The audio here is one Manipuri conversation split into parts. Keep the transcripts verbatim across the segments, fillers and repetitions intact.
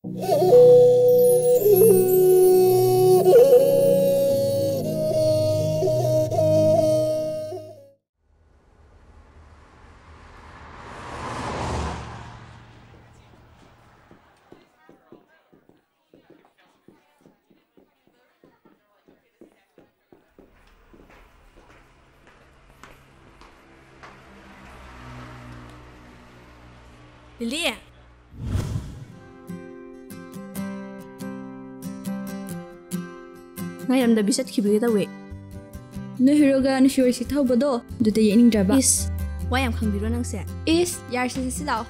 Lily, ngay am da bisat khibi da we. No hiroga no shuri si thau bodo du te yening draba. Is, why am khang biro nang se? Is yar si si lao.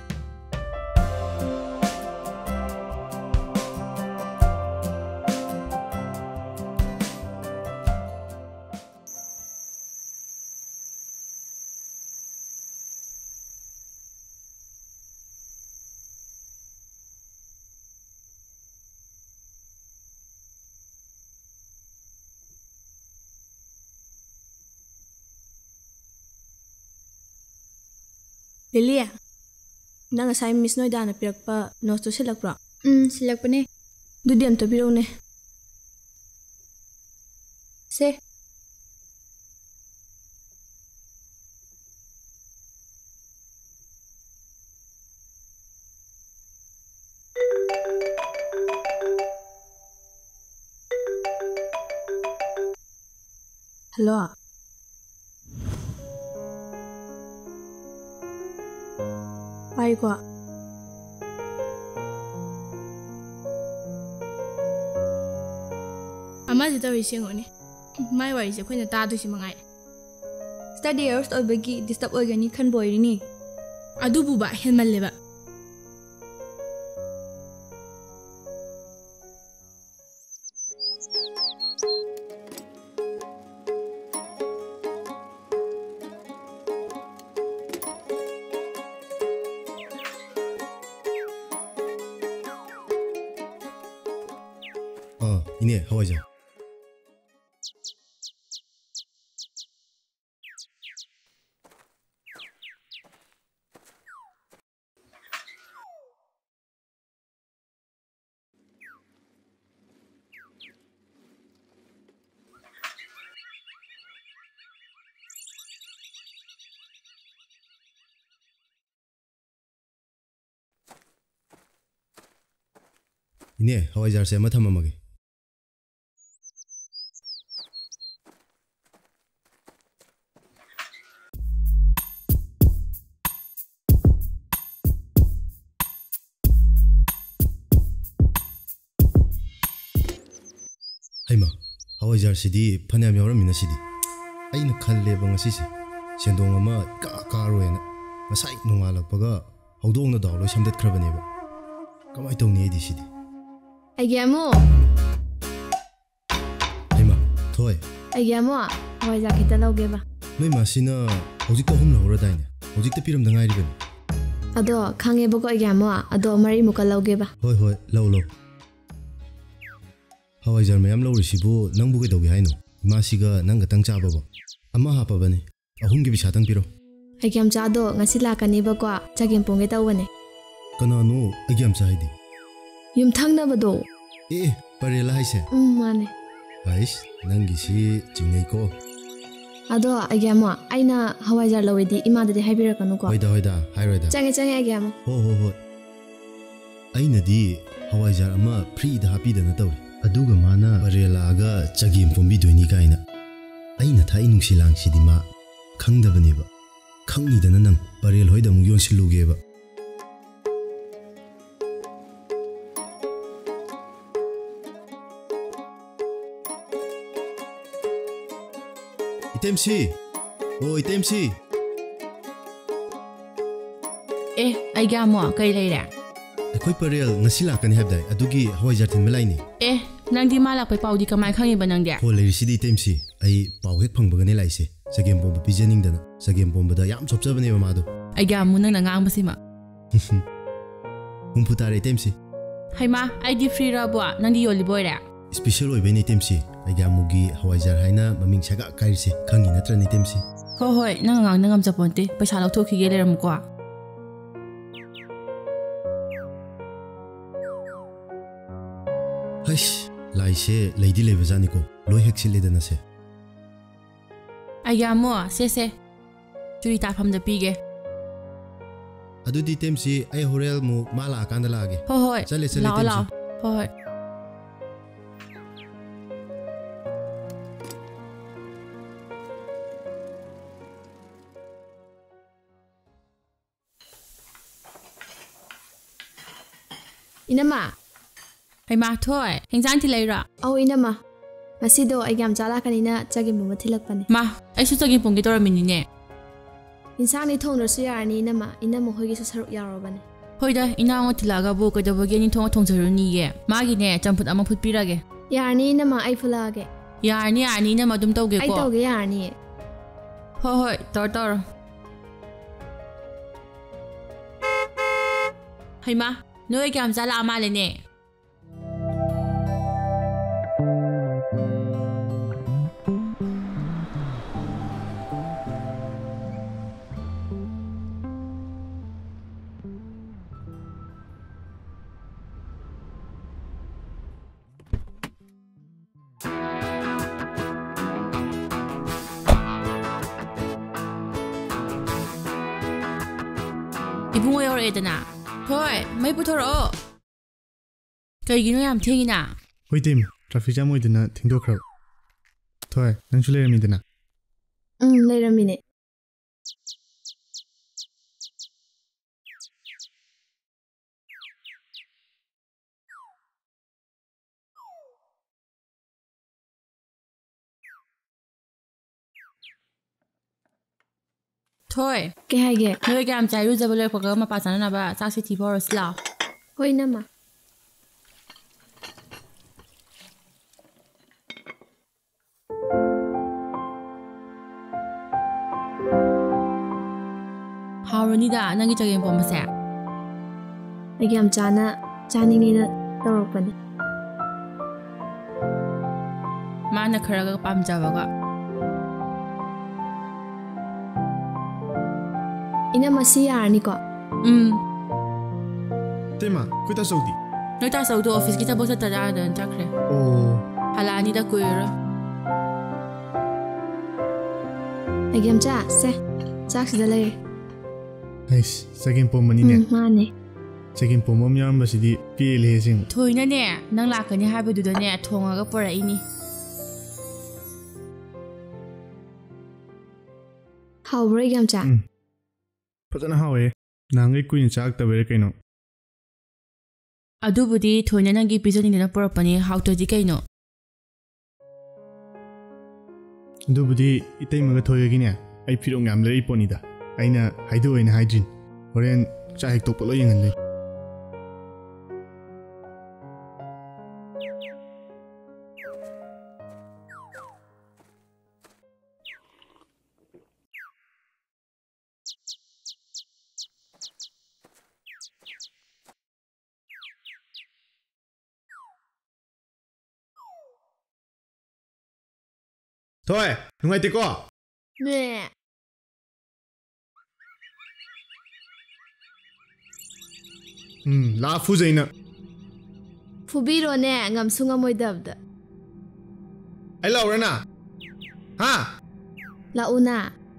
Lily, nang asay miss no ida na pirak pa notes to silak pra. Hmm, silak pa ne. Du diam to biro ne. Se. Hello. Ai kwa. Ama jita wi singoni. Mai wari se khoina ta du si mangai. Study hours or bagi disturb organic khan boy ni. Adu bu ba helmal leba. 어, 이네 하와이자. 이네 하와이자 세 마타 마마게. 하이마, 하와이자 시디 파냐미 여러미나 시디. 아이나 칼레 방아 시시. sen동 ama ka karoena masai nongalakpaga hawdongna dawlo samdet khrabaneba kamai tawni edi sidi Aigamo Aima thoi Aigamo hawai ja khita lauge ba noi masina hojik ta hum lahora daine hojik ta piram dangai riben ado khange bako aigamo ado mari muka lauge ba hoi hoi lau lau hawai jar mayam lau risibu nangbu ke dogi haino imasiga nang gatang cha baba ama ha pabane ahum gi bisatang piro aigam cha do ngasi la kani ba kwa chagem ponge tawone kanano aigam cha haidi yum thangna bado eh parela haise um mane ais nangi si jingai ko ado aigamo aina hawai jar lawedi ima de haibira kanu ko hoida hoida hairoida change change aigamo ho ho ho aina di hawai jar ama free da happy da na taw aduga mana parela ga chagem pombi doini kaina aina thai nungsi lang sidima khangdabani ba khangni da nang parel hoida mu yon siluge ba itemsi o itemsi eh aigamo kai leira akoi parel ngasi lakani habdai adugi hawai jar tin melaini eh nangdi malak pai paudi kamai khangi ba nangdia ko leiri sidi itemsi ai paw hek phangba gane laise sagem bomba pijening dana sagem bomba da yam chopchabane ba madu aigamo nang ngang basima hum putare itemsi haima id free ra bo nangdi yoli boira special oi bene itemsi aigamugi hawai jar haina maming saga kairse khangi natra ni itemsi ho hoi nang ngang nangam japonte paisa lau thokhi ge leram ko ꯍꯩꯁ ꯂꯥꯏꯁꯦ ꯂꯩꯗꯤ ꯂꯩꯕꯖꯥꯠꯅꯤꯀꯣ ꯂꯣꯏ ꯍꯦꯛ ꯁꯤꯠꯂꯦꯗꯅ ꯁꯦ ꯑꯩꯒ꯭ꯌꯥꯃꯣ ꯁꯦꯁꯦ ꯆꯨꯔꯤ ꯇꯥꯐꯝꯗ ꯄꯤꯒꯦ ꯑꯗꯨꯗꯤ ꯇꯦꯝꯁꯤ ꯑꯩ ꯍꯣꯔꯦꯟ ꯑꯃꯨꯛ ꯃꯥ ꯂꯥꯛꯑꯀꯥꯟꯗ ꯂꯥꯛꯑꯒꯦ ꯍꯣꯏ ꯍꯣꯏ ꯆꯠꯂꯦ ꯆꯠꯂꯦ ꯂꯥꯛꯑꯣ ꯇꯦꯝꯁꯤ ꯂꯥꯛꯑꯣ ꯍꯣꯏ ꯍꯣꯏ Inama. ꯍꯩꯃꯥ ꯊꯣꯏ ꯍꯤꯡꯖꯥꯡ ꯊꯤꯜꯂꯛꯏꯔꯣ ꯑꯧ ꯏꯅꯝꯃ ꯉꯁꯤꯗꯣ ꯑꯩꯒꯤ ꯌꯥꯝ ꯆꯥꯂꯥꯛꯀꯅꯤꯅ ꯆꯒꯦꯝꯒꯨꯝꯕ ꯊꯤꯜꯂꯛꯄꯅꯦ ꯃꯥ ꯑꯩꯁꯨ ꯆꯒꯦꯝ ꯄꯣꯡꯒꯦ ꯇꯧꯔꯝꯃꯤꯅꯤꯅꯦ ꯏꯟꯁꯥꯡꯗꯤ ꯊꯣꯡꯗ꯭ꯔꯁꯨ ꯌꯥꯔꯅꯤ ꯏꯅꯝꯃ ꯏꯅꯝꯃ ꯍꯣꯏꯒꯤꯁꯨ ꯁꯔꯨꯛ ꯌꯥꯎꯔꯕꯅꯦ ꯍꯣꯏꯗ ꯏꯅꯥꯎꯅ ꯊꯤꯜꯂꯛꯑꯒꯕꯨ ꯀꯩꯗꯧꯕꯒꯤ ꯑꯅꯤ ꯊꯣꯡꯉ ꯊꯣꯡꯖꯔꯨꯅꯤꯌꯦ ꯃꯥꯒꯤꯅꯦ ꯆꯝꯐꯨꯠ ꯑꯃ ꯐꯨꯠꯄꯤꯔꯒꯦ ꯌꯥꯔꯅꯤ ꯏꯅꯝꯃ ꯑꯩ ꯐꯨꯠꯂꯛꯑꯒꯦ ꯌꯥꯔꯅꯤ ꯌꯥꯔꯅꯤ ꯏꯅꯝꯃ ꯑꯗꯨꯝ ꯇꯧꯒꯦꯀꯣ ꯑꯩ ꯇꯧꯒꯦ ꯌꯥꯔꯅꯤ ꯍꯣꯏ ꯍꯣꯏ ꯇꯧꯔꯣ ꯇꯧꯔꯣ ꯍꯩꯃꯥ ꯅꯣꯏ ꯀꯌꯥꯝ ꯆꯥꯂꯥꯛꯑ ꯃꯥꯜꯂꯦꯅꯦ 이붕어 여러애드나 thôi mấy puthoro kayigino yam thengina hoi tim traffic jam oidina thingdokra thoi nangsu leramidina um leiramine thôi ke hage noi gam chairu jabale phaga ma pa chana ba cha si thi for sla hoi nama haurani da nangi chagem pom sa ꯑꯩꯒꯤ ꯌꯥꯝ ꯆꯥꯅ ꯆꯥꯅꯤꯡꯉꯦꯅ ꯇꯧꯔꯛꯄꯅꯦ mana kharaga pamjabaga Inamma si yarniko um tema kuita saudi noi ta sau do office ki ta bosa ta da dan chakre oh halani da kuira ꯑꯩꯒꯤ ꯌꯥꯝ ꯆꯥ ꯁꯦ ꯆꯥꯛꯁꯤꯗ ꯂꯩꯔꯦ nice sagin pom manine ꯎꯝ ꯃꯥꯅꯦ sagin pom mom yaram basidi pele sing thoina ne nang lakani haibadu da ne thongaga pora ini ꯍꯥꯎꯕ꯭ꯔꯥ ꯑꯩꯒꯤ ꯌꯥꯝ ꯆꯥ ꯎꯝ fazana hawe nangai kuin chak tabere kaino adubudi thoina nangi pizani na porapani hautodi kaino dubudi itay maga thoyagine ai phirong yam lei ponida aina haidu oina haidrin horen cha hek tok polo yengan lei Thôi, nungai tiko. 네 Hmm, la fu zaina. ꯐꯨꯕꯤꯔꯣꯅꯦ ꯉꯝꯁꯨ ꯉꯝꯃꯣꯏꯗꯕꯗ Ai la orana. Ha? ꯂꯥꯛꯎꯅ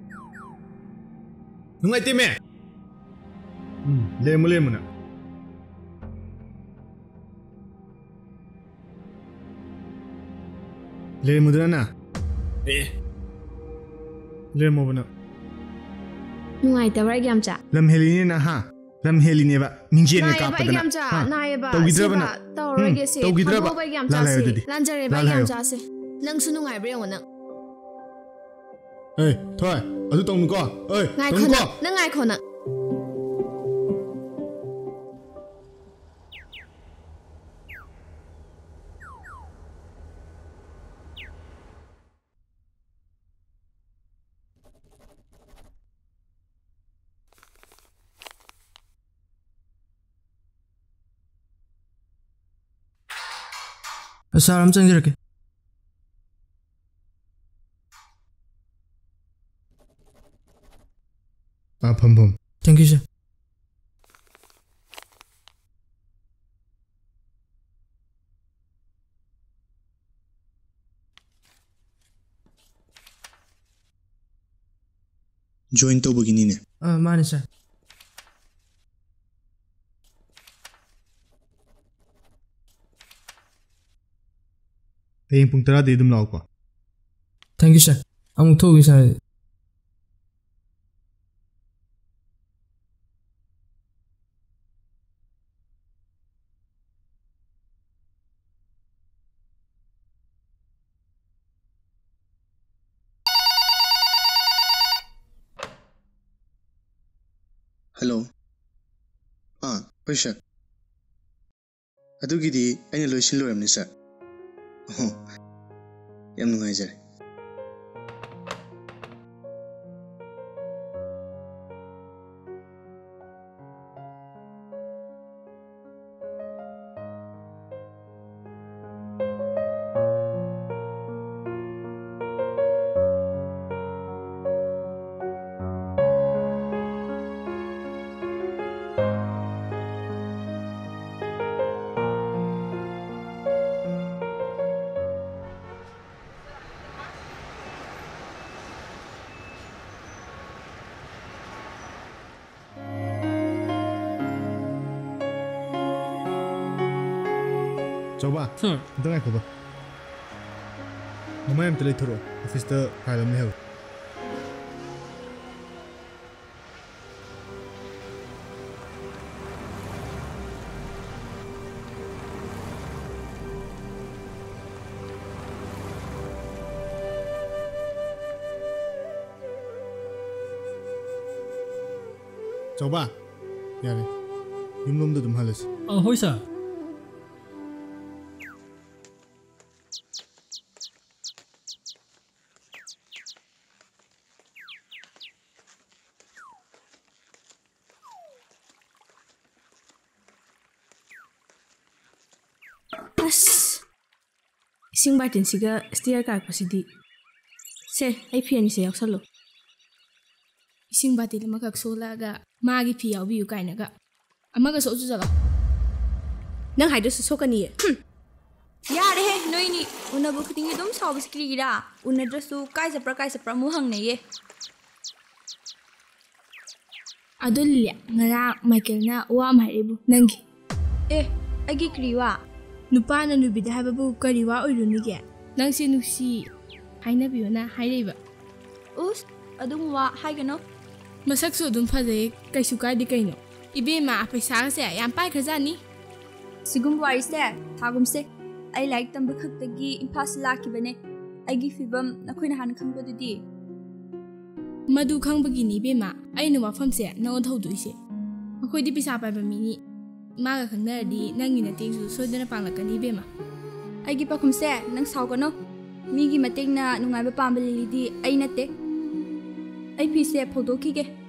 Nungai time. Hmm, lemu lemu na. Lemu dana. Eh. Lemu bana. ꯅꯨꯡꯉꯥꯏꯇꯕ꯭ꯔꯥ ꯑꯩꯒꯤ ꯌꯥꯝ ꯆꯥ Lam heline na ha. Lam heline ba. Ningje ne 나예봐 kapa ꯑꯩꯒꯤ dana. ꯌꯥꯝ ꯆꯥ ꯅꯥꯏꯌꯦꯕ Tawgidraba na. ꯁꯤꯕ ꯇꯧꯔꯔꯣꯏꯒꯦ ꯁꯤ Tawgidraba. ꯊꯝꯍꯧꯕ ꯑꯩꯒꯤ ꯌꯥꯝ La la ꯆꯥꯁꯤ yodidi. ꯂꯥꯟꯖꯔꯦꯕ La ꯑꯩꯒꯤ la ꯌꯥꯝ yo. ꯆꯥꯁꯤ ꯅꯪꯁꯨ ꯅꯨꯡꯉꯥꯏꯕ꯭ꯔꯥ ꯌꯦꯡꯉꯣ ꯅꯪ Hey, thôi. Adu tong ko. Oi, ꯉꯥꯏꯈꯣ tong ko. ꯅꯪ ꯅꯪ ꯉꯥꯏꯈꯣ ꯅꯪ Sir, I'm changing it. Ah, pum pum. Thank you, sir. join tꯧꯕꯒꯤꯅꯤꯅꯦ ꯑꯥ ꯃꯥꯅꯦ ꯁꯥꯔ ꯍꯌꯦꯡ ꯄꯨꯡ ꯇꯔꯥꯗꯒꯤ ꯑꯗꯨꯝ ꯂꯥꯛꯑꯣꯀꯣ ꯊꯦꯡꯛ ꯌꯨ ꯁꯥꯔ ꯑꯃꯨꯛ ꯊꯣꯛꯎꯒꯦ ꯁꯥꯔ ꯍꯜꯂꯣ ꯑꯥ ꯍꯣꯏ ꯁꯥꯔ ꯑꯗꯨꯒꯤꯗꯤ ꯑꯩꯅ ꯂꯣꯏꯁꯤꯜꯂꯣꯏꯔꯕꯅꯤ ꯁꯥꯔ ꯑꯣ ꯌꯥꯝ ꯅꯨꯡꯉꯥꯏꯖꯔꯦ ꯆꯧꯕ ꯁꯥꯔ ꯑꯝꯇ ꯉꯥꯏꯈꯣꯕ ꯃꯃꯥꯏ ꯑꯝꯇ ꯂꯩꯊꯣꯔꯛꯑꯣ ꯑꯣꯐꯤꯁꯇ ꯐꯥꯏꯜ ꯑꯃ ꯂꯩꯍꯧꯋꯤ ꯆꯧꯕ ꯌꯥꯔꯦ ꯌꯨꯝꯂꯣꯝꯗ ꯑꯗꯨꯝ ꯍꯜꯂꯁꯤ ꯑꯥ ꯍꯣꯏ ꯁꯥꯔ ꯑꯁ ꯏꯁꯤꯡ ꯕꯥꯇꯤꯟꯁꯤꯒ ꯁ꯭ꯇꯤꯌꯔ ꯀꯥꯔꯛꯄꯁꯤꯗꯤ ꯁꯦ ꯑꯩ ꯐꯤ ꯑꯅꯤꯁꯦ ꯌꯥꯎꯁꯜꯂꯣ ꯏꯁꯤꯡ ꯕꯥꯇꯤꯟ ꯑꯃꯈꯛ ꯁꯣꯛꯂꯛꯑꯒ ꯃꯥꯒꯤ ꯐꯤ ꯌꯥꯎꯕꯤꯌꯨ ꯀꯥꯏꯅꯒ ꯑꯃꯒ ꯁꯣꯛꯆꯨ ꯆꯠꯂꯣ ꯅꯪ ꯍꯥꯏꯗ꯭ꯔꯁꯨ ꯁꯣꯛꯀꯅꯤꯌꯦ ꯌꯥꯔꯦꯍꯦ ꯅꯣꯏꯅꯤ ꯎꯅꯕ ꯈꯨꯗꯤꯡꯒꯤ ꯑꯗꯨꯝ ꯁꯥꯎꯕꯁꯤ ꯀꯔꯤꯒꯤꯔꯥ ꯎꯅꯗ꯭ꯔꯁꯨ ꯀꯥꯏ ꯆꯠꯄ꯭ꯔꯥ ꯀꯥꯏ ꯆꯠꯄ꯭ꯔꯥ ꯑꯃꯨꯛ ꯍꯪꯅꯩꯌꯦ ꯑꯗꯨ ꯂꯤꯂꯤ ꯉꯔꯥꯡ ꯃꯥꯏꯀꯦꯜꯅ ꯋꯥ ꯑꯃ ꯍꯥꯏꯔꯛꯏꯕꯨ ꯅꯪꯒꯤ ꯑꯦ ꯑꯩꯒꯤ ꯀꯔꯤ ꯋꯥ ꯅꯨꯄꯥꯅ ꯅꯨꯄꯤꯗ ꯍꯥꯏꯕꯕꯨ ꯀꯔꯤ ꯋꯥ ꯑꯣꯏꯔꯨꯅꯤꯒꯦ ꯅꯪꯁꯦ ꯅꯨꯡꯁꯤ ꯍꯥꯏꯅꯕꯤꯌꯣꯅ ꯍꯥꯏꯔꯛꯏꯕ ꯎꯁ ꯑꯗꯨꯝ ꯋꯥ ꯍꯥꯏꯒꯅꯣ ꯃꯁꯛꯁꯨ ꯑꯗꯨꯝ ꯐꯖꯩ ꯀꯩꯁꯨ ꯀꯥꯏꯗꯦ ꯀꯩꯅꯣ ꯏꯕꯦꯝꯃ ꯄꯩꯁꯥꯒꯁꯦ ꯌꯥꯝ ꯄꯥꯏꯈ꯭ꯔꯖꯥꯠꯅꯤ ꯁꯤꯒꯨꯝꯕ ꯋꯥꯔꯤꯁꯦ ꯊꯥꯒꯨꯝꯁꯦ ꯑꯩ ꯂꯥꯏꯔꯤꯛ ꯇꯝꯕ ꯈꯛꯇꯒꯤ ꯏꯝꯐꯥꯜꯁꯤ ꯂꯥꯛꯈꯤꯕꯅꯦ ꯑꯩꯒꯤ ꯐꯤꯕꯝ ꯅꯈꯣꯏꯅ ꯍꯥꯟꯅ ꯈꯪꯕꯗꯨꯗꯤ ꯃꯗꯨ ꯈꯪꯕꯒꯤꯅꯤ ꯏꯕꯦꯝꯃ ꯑꯩꯅ ꯋꯥꯐꯝꯁꯦ ꯅꯉꯣꯟꯗ ꯍꯧꯗꯣꯛꯏꯁꯦ ꯑꯩꯈꯣꯏꯗꯤ ꯄꯩꯁꯥ ꯄꯥꯏꯕ ꯃꯤꯅꯤ ꯃꯥꯒ ꯈꯪꯅꯔꯗꯤ ꯅꯪꯒꯤ ꯃꯇꯦꯡꯁꯨ ꯁꯣꯏꯗꯅ ꯄꯥꯡꯂꯛꯀꯅꯤ ꯏꯕꯦꯝꯃ ꯑꯩꯒꯤ ꯄꯥꯈꯨꯝꯁꯦ ꯅꯪ ꯁꯥꯎꯒꯅꯣ ꯃꯤꯒꯤ ꯃꯇꯦꯡꯅ ꯅꯨꯡꯉꯥꯏꯕ ꯄꯥꯝꯕ ꯂꯤꯂꯤꯗꯤ ꯑꯩ ꯅꯠꯇꯦ ꯑꯩ ꯐꯤꯁꯦ ꯐꯧꯗꯣꯛꯈꯤꯒꯦ